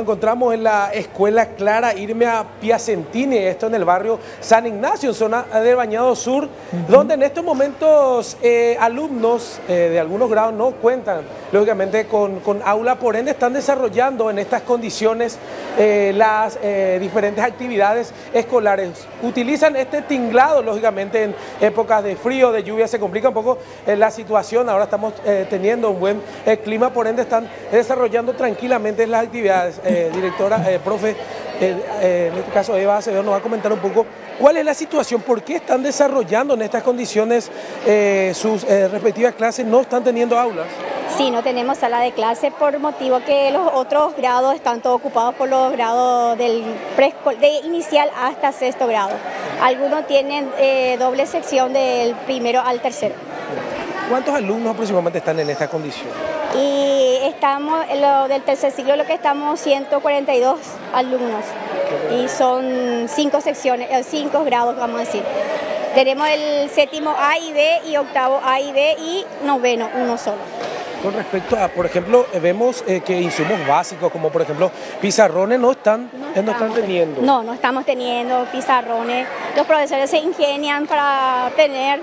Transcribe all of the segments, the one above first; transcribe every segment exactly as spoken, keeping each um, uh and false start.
Nos encontramos en la escuela Clara Irmia Piacentini, esto en el barrio San Ignacio, en zona del Bañado Sur, uh-huh. donde en estos momentos eh, alumnos eh, de algunos grados no cuentan, lógicamente, con, con aula, por ende están desarrollando en estas condiciones eh, las eh, diferentes actividades escolares. Utilizan este tinglado, lógicamente, en épocas de frío, de lluvia, se complica un poco eh, la situación. Ahora estamos eh, teniendo un buen eh, clima, por ende están desarrollando tranquilamente las actividades. Eh, directora, eh, profe, eh, eh, en este caso Eva Acevedo nos va a comentar un poco cuál es la situación, por qué están desarrollando en estas condiciones eh, sus eh, respectivas clases, no están teniendo aulas. Sí, no tenemos sala de clase por motivo que los otros grados están todos ocupados por los grados del de inicial hasta sexto grado. Algunos tienen eh, doble sección del primero al tercero. ¿Cuántos alumnos aproximadamente están en esta condición? Y estamos, lo del tercer ciclo, lo que estamos ciento cuarenta y dos alumnos. Y son cinco secciones, cinco grados, vamos a decir. Tenemos el séptimo A y B y octavo A y B y noveno, uno solo. Con respecto a, por ejemplo, vemos eh, que insumos básicos, como por ejemplo pizarrones, no están, no, eh, no están teniendo. No, no estamos teniendo pizarrones. Los profesores se ingenian para tener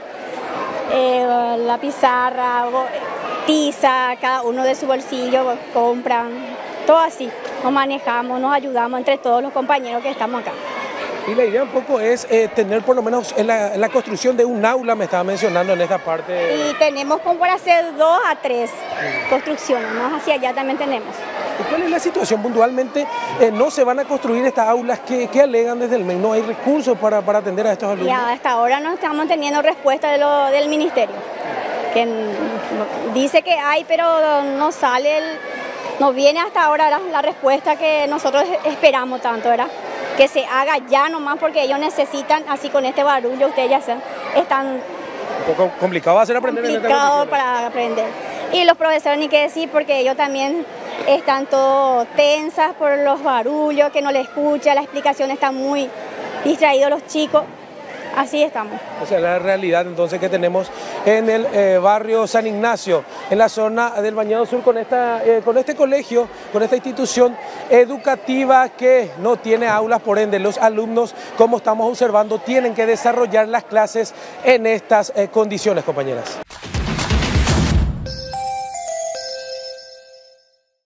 eh, la pizarra, tiza, cada uno de su bolsillo, compran, todo así. Nos manejamos, nos ayudamos entre todos los compañeros que estamos acá. Y la idea un poco es eh, tener por lo menos en la, en la construcción de un aula, me estaba mencionando en esta parte. Y tenemos como para hacer dos a tres sí. construcciones, más hacia allá también tenemos. ¿Y cuál es la situación puntualmente? Eh, ¿No se van a construir estas aulas? ¿Qué, qué alegan desde el M E C? ¿No hay recursos para, para atender a estos alumnos? Ya, hasta ahora no estamos teniendo respuesta de lo, del ministerio, que dice que hay, pero no sale, el, no viene hasta ahora la, la respuesta que nosotros esperamos tanto, ¿verdad? Que se haga ya nomás porque ellos necesitan, así con este barullo, ustedes ya saben, están... Un poco complicado hacer aprender. Complicado para aprender. Y los profesores ni qué decir porque ellos también están todos tensas por los barullos, que no les escucha, la explicación está muy distraídos los chicos. Así estamos. O sea, la realidad entonces que tenemos en el eh, barrio San Ignacio, en la zona del Bañado Sur, con, esta, eh, con este colegio, con esta institución educativa que no tiene aulas, por ende los alumnos, como estamos observando, tienen que desarrollar las clases en estas eh, condiciones, compañeras.